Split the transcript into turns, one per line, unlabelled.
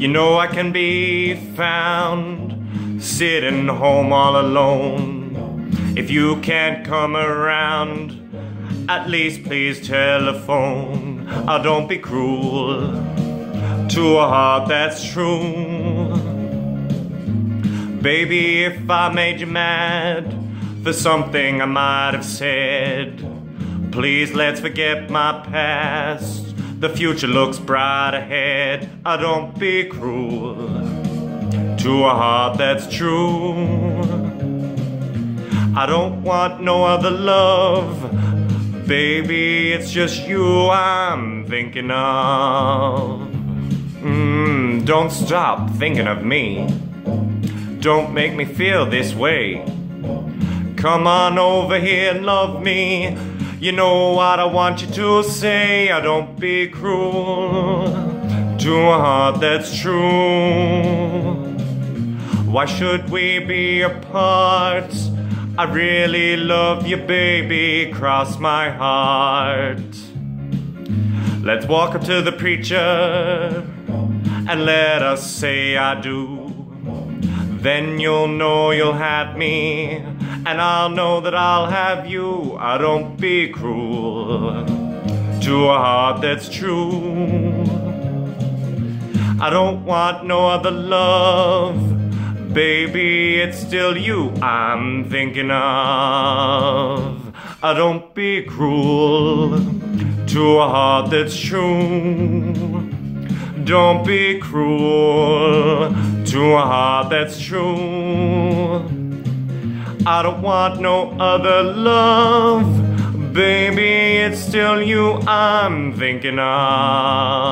You know I can be found sitting home all alone. If you can't come around, at least please telephone. Oh, don't be cruel to a heart that's true. Baby, if I made you mad for something I might have said, please let's forget my past. The future looks bright ahead. Oh, don't be cruel to a heart that's true. I don't want no other love, baby, it's just you I'm thinking of. Don't stop thinking of me. Don't make me feel this way. Come on over here and love me. You know what I want you to say. Oh, don't be cruel to a heart that's true. Why should we be apart? I really love you, baby, cross my heart. Let's walk up to the preacher and let us say I do. Then you'll know you'll have me, and I'll know that I'll have you. Oh, don't be cruel to a heart that's true. I don't want no other love, baby, it's still you I'm thinking of. Oh, don't be cruel to a heart that's true. Don't be cruel to a heart that's true. I don't want no other love, baby, it's still you I'm thinking of.